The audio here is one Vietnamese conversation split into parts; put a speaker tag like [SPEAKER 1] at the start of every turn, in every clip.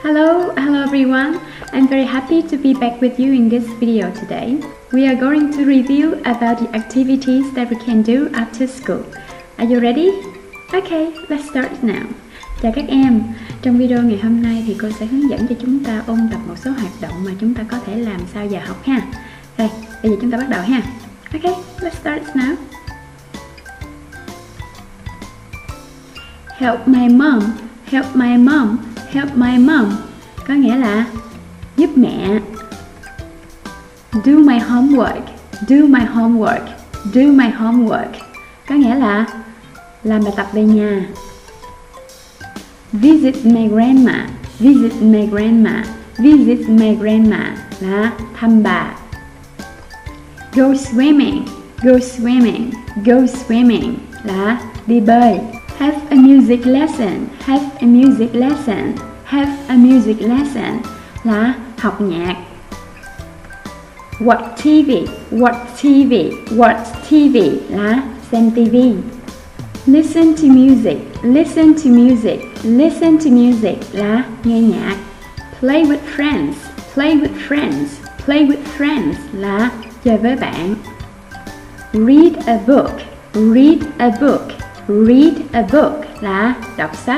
[SPEAKER 1] Hello everyone. I'm very happy to be back with you in this video today. We are going to review about the activities that we can do after school. Are you ready? Okay, let's start now. Chào các em. Trong video ngày hôm nay thì cô sẽ hướng dẫn cho chúng ta ôn tập một số hoạt động mà chúng ta có thể làm sau giờ học ha. Rồi, bây giờ chúng ta bắt đầu ha. Okay, let's start now. Help my mom, help my mom, help my mom. Có nghĩa là giúp mẹ. Do my homework, do my homework, do my homework. Có nghĩa là làm bài tập về nhà. Visit my grandma, visit my grandma, visit my grandma là thăm bà. Go swimming, go swimming, go swimming là đi bơi. Have a music lesson, have a music lesson, have a music lesson là học nhạc. Watch TV, watch TV, watch TV là xem TV. Listen to music, listen to music, listen to music là nghe nhạc. Play with friends, play with friends, play with friends là chơi với bạn. Read a book, read a book, read a book là đọc sách.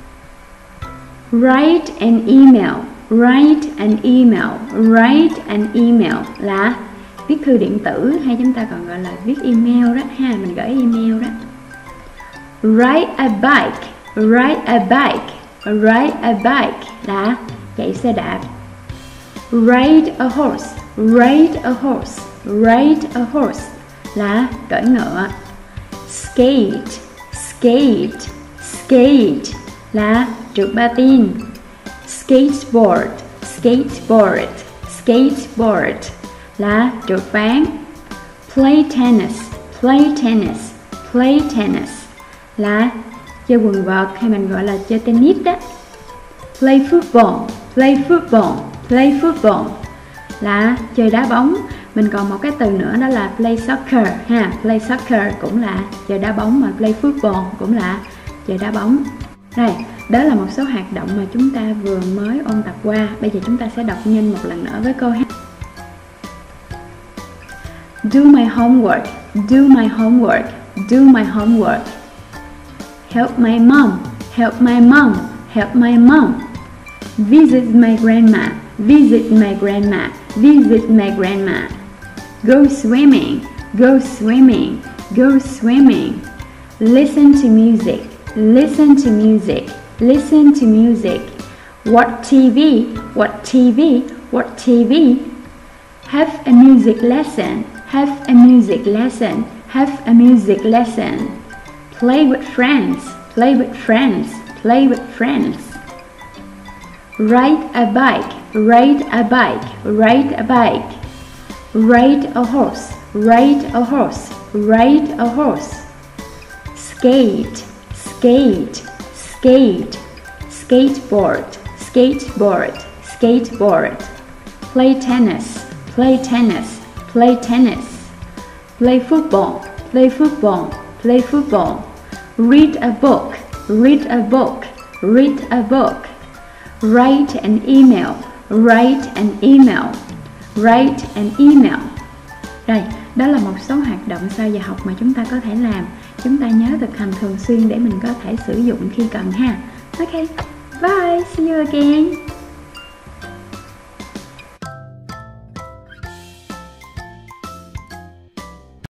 [SPEAKER 1] Write an email, write an email, write an email là viết thư điện tử, hay chúng ta còn gọi là viết email đó ha, mình gửi email đó. Ride a bike, ride a bike, ride a bike là chạy xe đạp. Ride a horse, ride a horse, ride a horse là cưỡi ngựa. Skate, skate, skate là trượt patin. Skateboard, skateboard, skateboard là trượt ván. Play tennis, play tennis, play tennis là chơi quần vợt, hay mình gọi là chơi tennis đó. Play football, play football, play football là chơi đá bóng. Mình còn một cái từ nữa đó là play soccer ha. Play soccer cũng là chơi đá bóng, mà play football cũng là chơi đá bóng. Rồi, đó là một số hoạt động mà chúng ta vừa mới ôn tập qua. Bây giờ chúng ta sẽ đọc nhanh một lần nữa với cô ha. Do my homework, do my homework, do my homework. Help my mom, help my mom, help my mom. Visit my grandma, visit my grandma, visit my grandma. Go swimming, go swimming, go swimming. Listen to music, listen to music, listen to music. Watch TV, watch TV, watch TV. Have a music lesson, have a music lesson, have a music lesson. Play with friends, play with friends, play with friends. Ride a bike, ride a bike, ride a bike. Ride a horse, ride a horse, ride a horse. Skate, skate, skate, skateboard, skateboard, skateboard. Play tennis, play tennis, play tennis. Play football, play football, play football. Read a book, read a book, read a book. Write an email, write an email, write an email. Rồi, đó là một số hoạt động sau giờ học mà chúng ta có thể làm. Chúng ta nhớ thực hành thường xuyên để mình có thể sử dụng khi cần ha. Ok, bye, see you again.